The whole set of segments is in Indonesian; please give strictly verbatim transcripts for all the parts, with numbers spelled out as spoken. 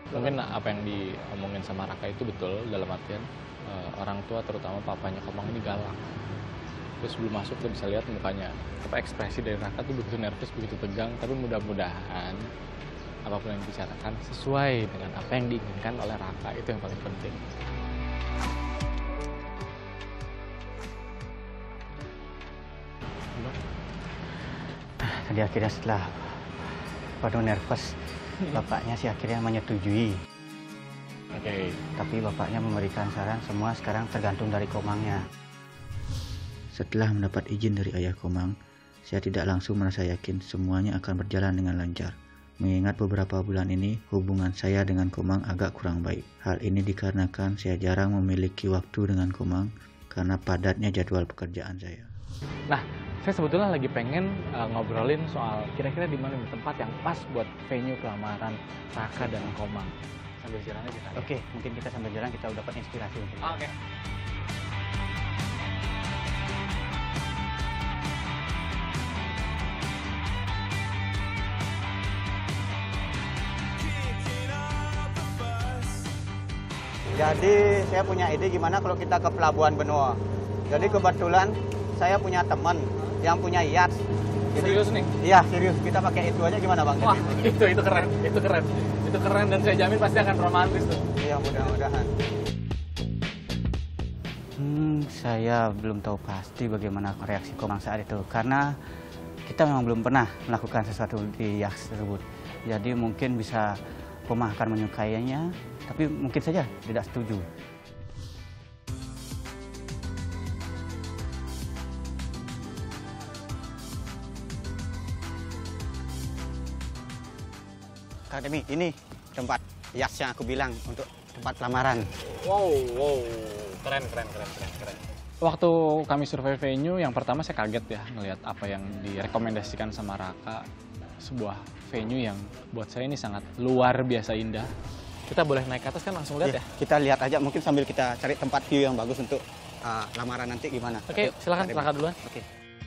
Mungkin apa yang diomongin sama Raka itu betul, dalam artian uh, orang tua terutama papanya Komang ini galak. Terus sebelum masuk tuh bisa lihat mukanya, apa ekspresi dari Raka tuh begitu nervous, begitu tegang. Tapi mudah-mudahan apapun yang dibicarakan sesuai dengan apa yang diinginkan oleh Raka, itu yang paling penting. Tadi akhirnya setelah waduh nervous, bapaknya sih akhirnya menyetujui. Oke. Okay. Tapi bapaknya memberikan saran semua sekarang tergantung dari Komangnya. Setelah mendapat izin dari ayah Komang, saya tidak langsung merasa yakin semuanya akan berjalan dengan lancar. Mengingat beberapa bulan ini hubungan saya dengan Komang agak kurang baik. Hal ini dikarenakan saya jarang memiliki waktu dengan Komang karena padatnya jadwal pekerjaan saya. Nah, saya sebetulnya lagi pengen uh, ngobrolin soal kira-kira di mana tempat yang pas buat venue kelamaran Raka dan Komang. Sambil jalan aja kita. Oke, mungkin kita sambil jalan kita udah dapat inspirasi. Oke. Okay. Jadi saya punya ide gimana kalau kita ke Pelabuhan Benoa. Jadi kebetulan saya punya teman yang punya yacht. Jadi, serius nih? Iya serius. Kita pakai itu aja gimana bang? Wah itu itu keren, itu keren, itu keren dan saya jamin pasti akan romantis tuh. Iya mudah-mudahan. Hmm, saya belum tahu pasti bagaimana reaksi Komang saat itu karena kita memang belum pernah melakukan sesuatu di yacht tersebut. Jadi mungkin bisa Komang akan menyukainya, tapi mungkin saja tidak setuju. Kak Demi, ini tempat yacht yang aku bilang untuk tempat lamaran. Wow, wow, keren, keren, keren, keren, keren. Waktu kami survei venue, yang pertama saya kaget ya ngelihat apa yang direkomendasikan sama Raka, sebuah venue yang buat saya ini sangat luar biasa indah. Kita boleh naik ke atas kan langsung lihat ya? Ya? Kita lihat aja, mungkin sambil kita cari tempat view yang bagus untuk uh, lamaran nanti gimana. Oke, Oke silakan Raka duluan. Oke.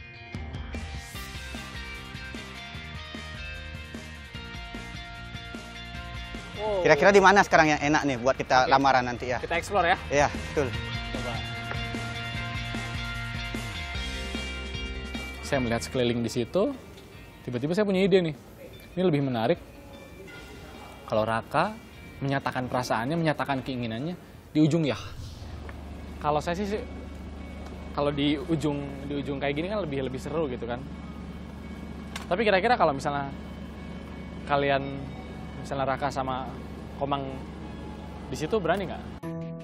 Kira-kira di mana sekarang yang enak nih buat kita Oke. lamaran nanti ya? Kita explore ya? Iya, betul. Coba. Saya melihat sekeliling di situ, tiba-tiba saya punya ide nih. Ini lebih menarik kalau Raka menyatakan perasaannya, menyatakan keinginannya di ujung yacht. Kalau saya sih, kalau di ujung di ujung kayak gini kan lebih lebih seru gitu kan. Tapi kira-kira kalau misalnya kalian, misalnya Raka sama Komang di situ berani nggak?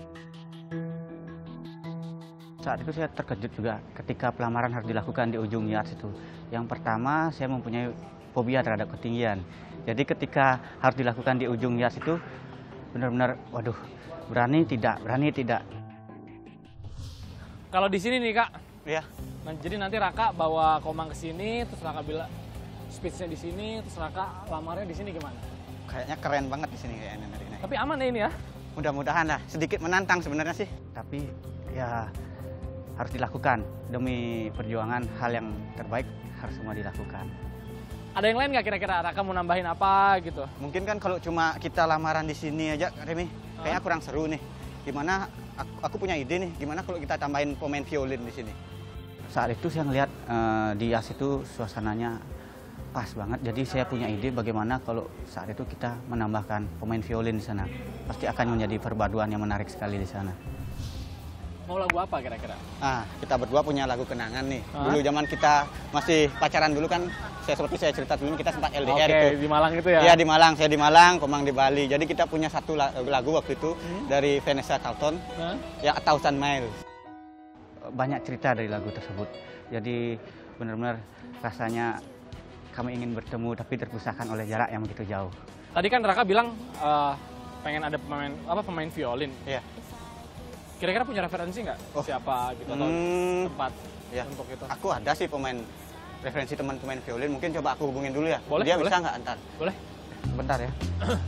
Saat itu saya terkejut juga ketika pelamaran harus dilakukan di ujung yacht itu. Yang pertama saya mempunyai fobia terhadap ketinggian. Jadi ketika harus dilakukan di ujung yacht itu benar-benar, waduh, berani tidak, berani tidak. Kalau di sini nih Kak, ya. Nah, jadi nanti Raka bawa Komang ke sini, terus Raka bilang speech-nya di sini, terus Raka lamarnya di sini gimana? Kayaknya keren banget di sini kayaknya nanti. Tapi aman ya ini ya? Mudah-mudahan lah, sedikit menantang sebenarnya sih. Tapi ya harus dilakukan demi perjuangan hal yang terbaik harus semua dilakukan. Ada yang lain nggak kira-kira Raka mau nambahin apa gitu? Mungkin kan kalau cuma kita lamaran di sini aja, Remi, kayaknya kurang seru nih. Gimana? Aku, aku punya ide nih. Gimana kalau kita tambahin pemain violin di sini? Saat itu saya ngeliat uh, di yacht itu suasananya pas banget. Jadi saya punya ide bagaimana kalau saat itu kita menambahkan pemain violin di sana. Pasti akan menjadi perpaduan yang menarik sekali di sana. Mau lagu apa kira-kira? Ah, kita berdua punya lagu kenangan nih. Hah? Dulu zaman kita masih pacaran dulu kan, saya seperti saya cerita dulu kita sempat L D R. Oke, itu. di Malang itu ya? Iya di Malang, saya di Malang, Komang di Bali. Jadi kita punya satu lagu waktu itu hmm? dari Vanessa Carlton, huh? yang A Thousand Miles. Banyak cerita dari lagu tersebut. Jadi benar-benar rasanya kami ingin bertemu tapi terpisahkan oleh jarak yang begitu jauh. Tadi kan Raka bilang uh, pengen ada pemain apa pemain violin. Iya. Kira-kira punya referensi nggak? Oh. Siapa gitu atau hmm, tempat ya. untuk itu? Aku ada sih pemain referensi teman pemain violin. Mungkin coba aku hubungin dulu ya. Boleh. Dia boleh. bisa nggak antar? Boleh. Bentar ya.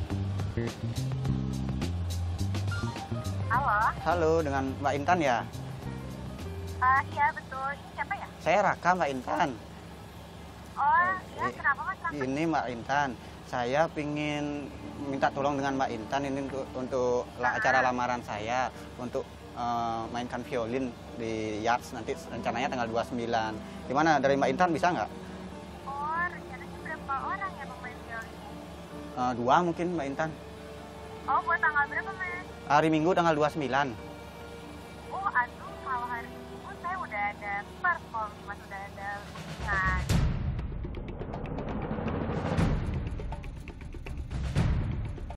Halo. Halo, dengan Mbak Intan ya? Uh, iya betul. Ini siapa ya? Saya Raka, Mbak Intan. Oh, ya kenapa Mas Raka? Ini Mbak Intan. Saya ingin minta tolong dengan Mbak Intan ini untuk, untuk la- acara lamaran saya untuk eh, mainkan violin di Yachts nanti rencananya tanggal dua puluh sembilan. Gimana dari Mbak Intan bisa nggak? Oh, rencananya berapa orang yang mau main violin? Eh, dua mungkin Mbak Intan. Oh, buat tanggal berapa, Mas? Hari Minggu tanggal dua puluh sembilan.